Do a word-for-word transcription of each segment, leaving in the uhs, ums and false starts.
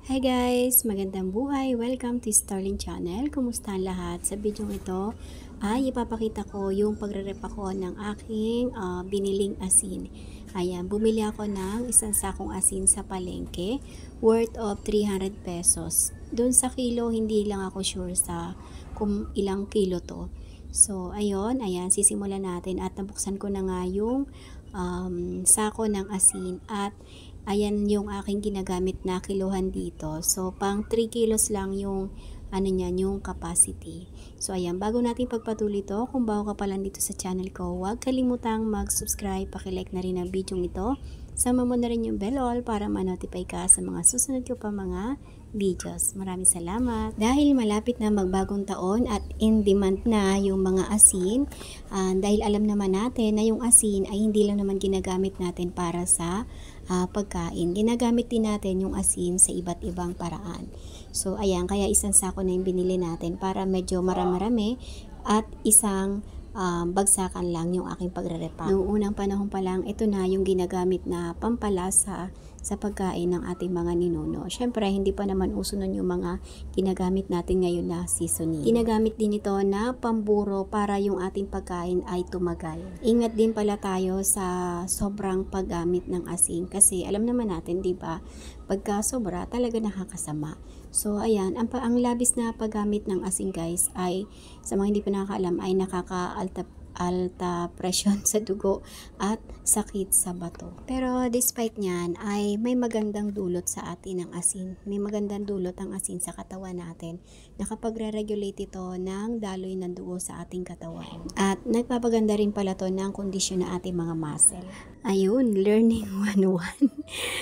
Hi guys! Magandang buhay! Welcome to Starling Channel. Kumusta ang lahat? Sa video ito ay ipapakita ko yung pagre-rep ako ng aking uh, biniling asin. Ayan, bumili ako ng isang sakong asin sa palengke worth of three hundred pesos. Doon sa kilo, hindi lang ako sure sa kung ilang kilo to. So, ayun, ayan, sisimulan natin at nabuksan ko na nga yung um, sako ng asin at ayan yung aking ginagamit na kiluhan dito. So, pang three kilos lang yung ano niyan, yung capacity. So, ayan, bago natin pagpatuloy to, kung bago ka pa lang dito sa channel ko, huwag kalimutang mag-subscribe, pakilike na rin ang video ito. Sama mo na rin yung bell all para ma-notify ka sa mga susunod ko pa mga videos. Maraming salamat. Dahil malapit na magbagong taon at in demand na yung mga asin, uh, dahil alam naman natin na yung asin ay hindi lang naman ginagamit natin para sa uh, pagkain. Ginagamit din natin yung asin sa iba't ibang paraan. So, ayan, kaya isang sako na yung binili natin para medyo marami-rami at isang Um, bagsakan lang yung aking pagre-repa. Noong unang panahon pa lang, ito na yung ginagamit na pampalasa sa pagkain ng ating mga ninuno. Syempre, hindi pa naman uso nun yung mga ginagamit natin ngayon na seasoning. Ginagamit din ito na pamburo para yung ating pagkain ay tumagal. Ingat din pala tayo sa sobrang paggamit ng asin kasi alam naman natin, di ba, pagka sobra talaga nakakasama. So, ayan, ang, ang labis na paggamit ng asin guys ay, sa mga hindi pa nakakaalam, ay nakaka-alta alta presyon sa dugo at sakit sa bato. Pero despite nyan, ay may magandang dulot sa atin ng asin. May magandang dulot ang asin sa katawan natin. Nakapagre-regulate ito ng daloy ng dugo sa ating katawan. At nagpapaganda rin pala to ng kondisyon ng ating mga muscle. Ayun, learning one oh one.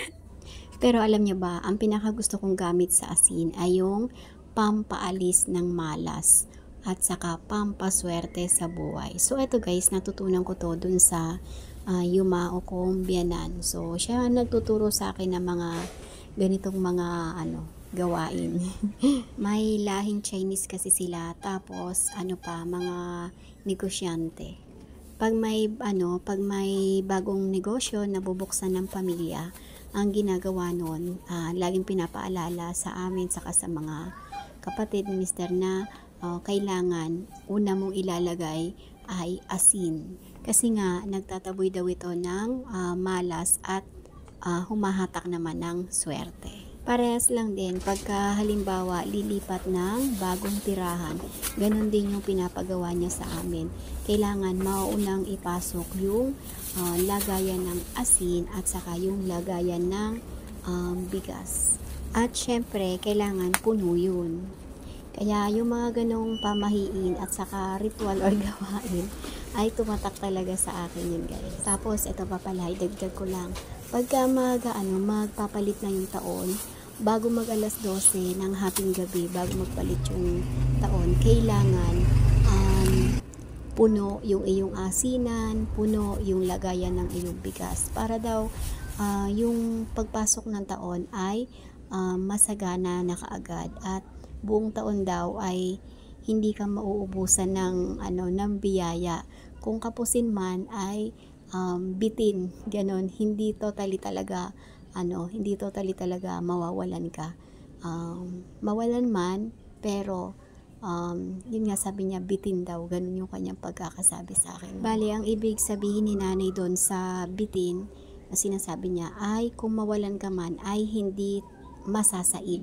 Pero alam nyo ba, ang pinakagusto kong gamit sa asin ay yung pampaalis ng malas at saka pampaswerte sa buhay. So, ito guys, natutunan ko to dun sa uh, yumao kong biyanan. So, siya nagtuturo sa akin ng mga ganitong mga ano, gawain. May lahing Chinese kasi sila, tapos ano pa, mga negosyante. Pag may ano, pag may bagong negosyo na bubuksan ng pamilya, ang ginagawa noon, uh, laging pinapaalala sa amin saka sa mga kapatid ni mister na uh, kailangan una mong ilalagay ay asin. Kasi nga nagtataboy daw ito ng uh, malas at uh, humahatak naman ng swerte. Parehas lang din pagka halimbawa lilipat ng bagong tirahan, ganun din yung pinapagawa niya sa amin. Kailangan maunang ipasok yung uh, lagayan ng asin at saka yung lagayan ng um, bigas. At syempre, kailangan puno yun. Kaya yung mga ganong pamahiin at saka ritual or gawain ay tumatak talaga sa akin yun guys. Tapos ito pa pala, idagdag ko lang. Pagka mag, ano, magpapalit na yung taon, bago mag alas dose ng haping gabi, bago magpalit yung taon, kailangan um, puno yung iyong asinan, puno yung lagayan ng iyong bigas. Para daw uh, yung pagpasok ng taon ay uh, masagana na kaagad at buong taon daw ay hindi ka mauubusan ng, ano, ng biyaya. Kung kapusin man ay um, bitin, ganon, hindi totally talaga ano, hindi totally talaga mawawalan ka. Um, mawalan man, pero um, yun nga sabi niya, bitin daw. Ganun yung kanyang pagkakasabi sa akin. Bali, ang ibig sabihin ni nanay doon sa bitin, na sinasabi niya, ay kung mawalan ka man, ay hindi masasaid.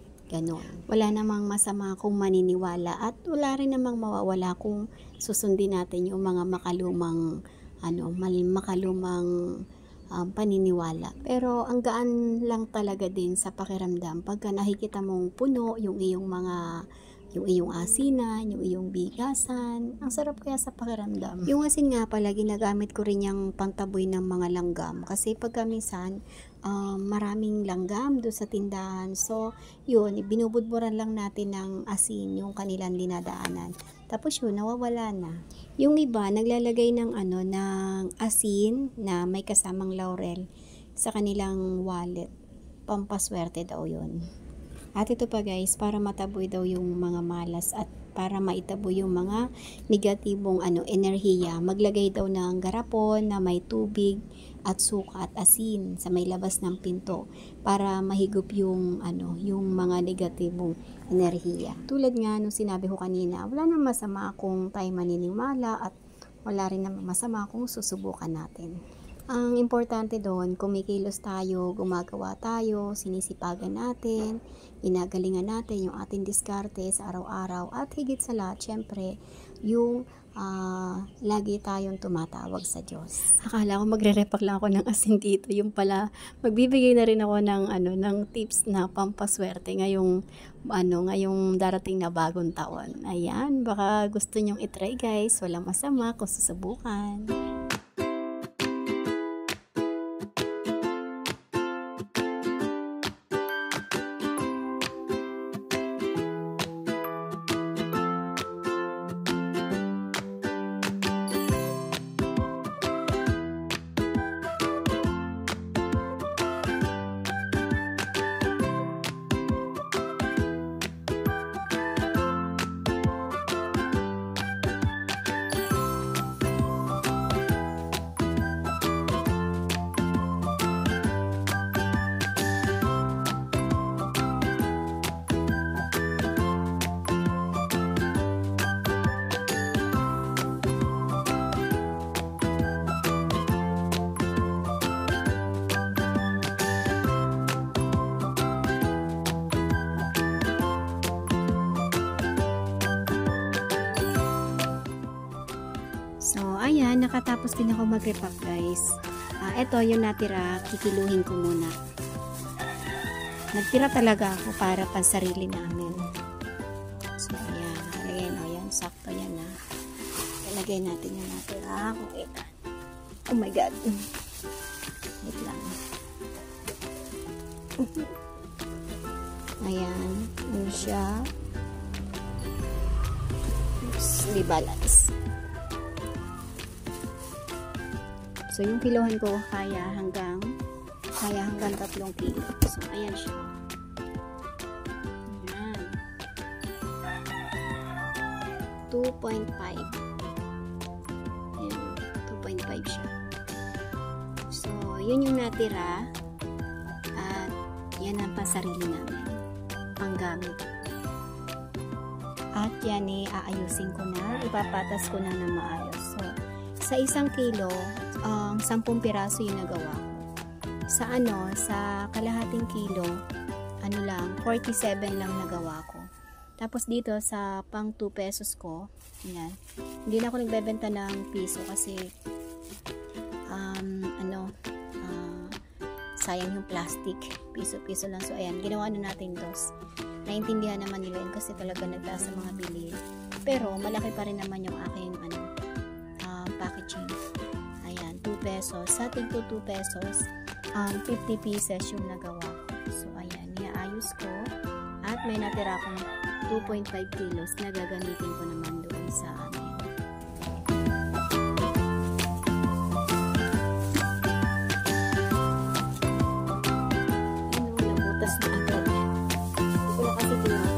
Ganon. Wala namang masama kung maniniwala at wala rin namang mawawala kung susundin natin yung mga makalumang, ano, makalumang Um, paniniwala. Pero ang gaan lang talaga din sa pakiramdam pagka nakikita mong puno yung iyong mga yung iyong asinan, yung iyong bigasan. Ang sarap kaya sa pakiramdam. Yung asin nga pala, ginagamit ko rin yung pangtaboy ng mga langgam. Kasi pagka minsan, um, maraming langgam doon sa tindahan. So, yun, binubudburan lang natin ng asin yung kanilang dinadaanan. Tapos yun, nawawala na. Yung iba, naglalagay ng ano, ng asin na may kasamang laurel sa kanilang wallet. Pampaswerte daw yun. At ito pa guys, para mataboy daw yung mga malas at para maitabo yung mga negatibong ano, enerhiya. Maglagay daw ng garapon na may tubig at suka at asin sa may labas ng pinto para mahigop yung ano, yung mga negatibong enerhiya. Tulad nga nung sinabi ko kanina, wala nang masama kung tayo maninimala at wala rin namang masama kung susubukan natin. Ang importante doon, kumikilos tayo, gumagawa tayo, sinisipagan natin, ginagalingan natin yung ating diskarte sa araw-araw at higit sa lahat, syempre, yung uh, lagi tayong tumatawag sa Diyos. Akala ko magre-repack lang ako ng asin dito, yung pala magbibigay na rin ako ng ano ng tips na pampaswerte ngayong ano ngayong darating na bagong taon. Ayan, baka gusto nyong i-try guys, walang masama kung susubukan. So, ayan, nakatapos din ako mag-repack guys. Uh, ito yung natira, kikiluhin ko muna. Nagtira talaga ako para pa sarili namin. So, ayan, ayan, ayan, sakto yan ha. Ilagay natin yung natira. Okay. Oh my God. Wait lang. Ayan, ano siya. Oops, di balance. So, yung kilohan ko kaya hanggang kaya hanggang tatlong kilo. So, ayan siya. Ayan. two point five. Ayan. two point five siya. So, yun yung natira. At, yan ang pasarili namin. Panggamit. At yan eh, aayusin ko na. Ipapatas ko na ng maayos. So, sa isang kilo, ang um, sampung piraso yung nagawa ko. Sa ano, sa kalahating kilo, ano lang, forty-seven lang nagawa ko. Tapos dito sa pang two pesos ko, yan. Hindi na ako nagbebenta ng piso kasi um, ano, uh, sayang yung plastic. Piso-piso lang. So ayan, ginawa na natin dos. Naintindihan naman nila yun kasi talaga nagtaas sa mga bili. Pero malaki pa rin naman yung aking ano, uh, packaging. two pesos. Sa tigto two pesos, um, fifty pieces yung nagawa ko. So, ayan, iaayos ko. At may natira akong two point five kilos na gagamitin ko naman doon sa amin. Ano, nabutas na agad. Hindi ko na kasi tinapon.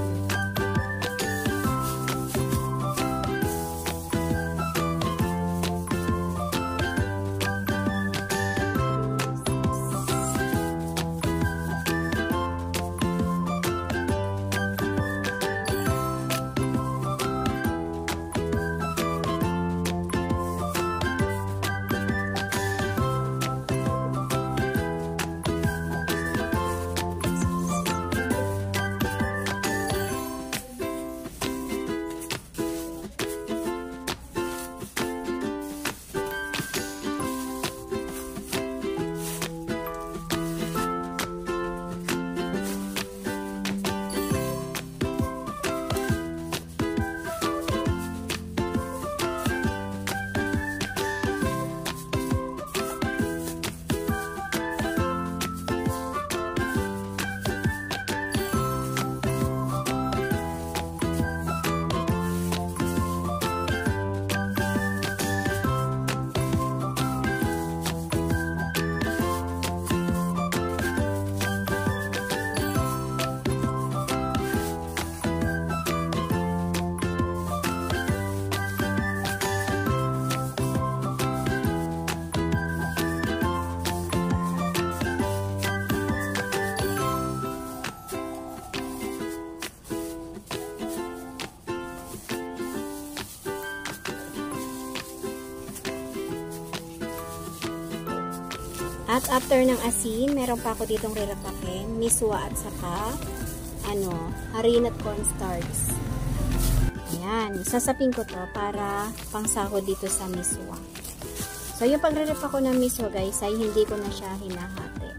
At after ng asin, meron pa ako ditong rerapakin, miswa at saka ano, harina at cornstarch. Ayan, sasapin ko to para pangsahod dito sa miswa. So, yung pagre-rep ako ng miswa guys, ay hindi ko na siya hinahati.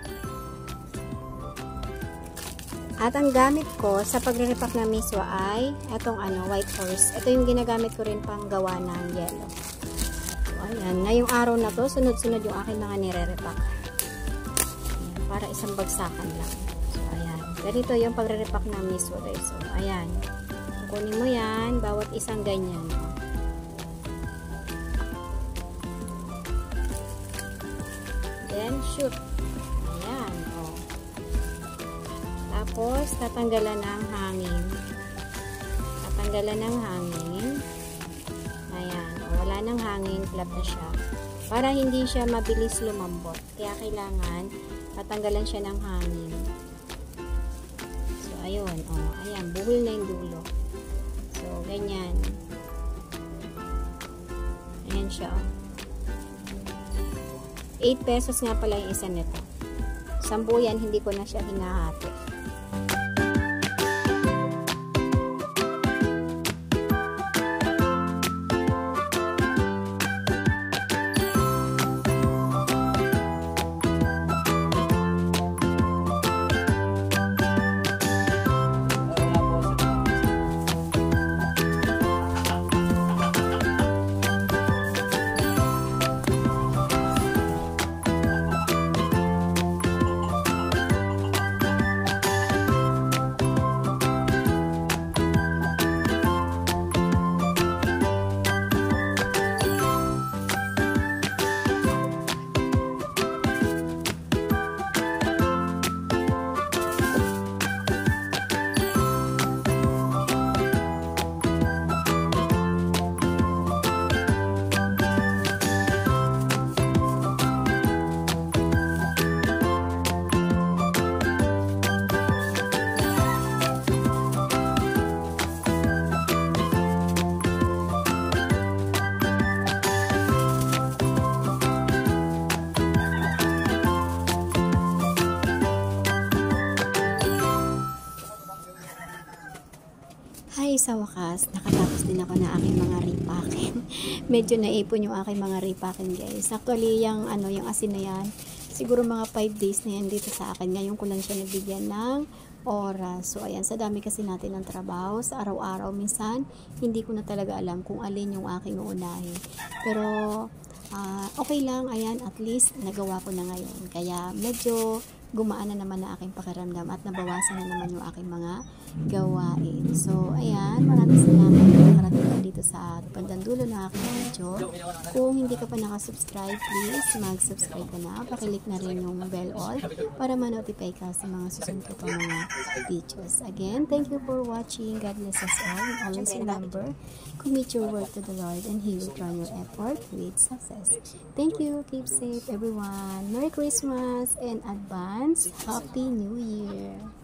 At ang gamit ko sa pagre-repack ng miswa ay itong ano, white horse. Ito yung ginagamit ko rin pang gawa ng yellow. Ayan, ngayong araw na to, sunod-sunod yung aking mga nire-repack. Para isang bagsakan lang. So, ayan. Ganito yung pagre-repack ng miswa guys. So, ayan. Kunin mo yan, bawat isang ganyan. Then, shoot. Ayan, o. Tapos, tatanggalan ng hangin. Tatanggalan ng hangin. Ayan. Wala nang hangin, flat na siya. Para hindi siya mabilis lumambot. Kaya kailangan tatanggalan siya ng hangin. So, ayun. O, ayan. Buhol na yung dulo. So, ganyan. Ayan siya. eight pesos nga pala yung isa nito. Sampu yan, hindi ko na siya hinahati. Hi, sa wakas, nakatapos din ako na aking mga repacking. Medyo naipon yung aking mga repacking guys. Actually, yung, ano, yung asin na yan, siguro mga five days na yan dito sa akin. Ngayon ko lang siya nabigyan ng oras. So, ayan, sa dami kasi natin ng trabaho, sa araw-araw, minsan, hindi ko na talaga alam kung alin yung aking uunahin. Pero, uh, okay lang, ayan, at least, nagawa ko na ngayon. Kaya, medyo gumaan na naman na aking pakiramdam at nabawasan na naman yung aking mga gawain. So, ayan, maraming salamat na nakarating ka dito sa bandang dulo ng aking video. Kung hindi ka pa nakasubscribe, please mag-subscribe ka na. Pakilik na rin yung bell all para ma-notify ka sa mga susunod ko pa mga videos. Again, thank you for watching. God bless us all. And always remember, commit your work to the Lord and He will crown your effort with success. Thank you. Keep safe, everyone. Merry Christmas and advance Happy New Year.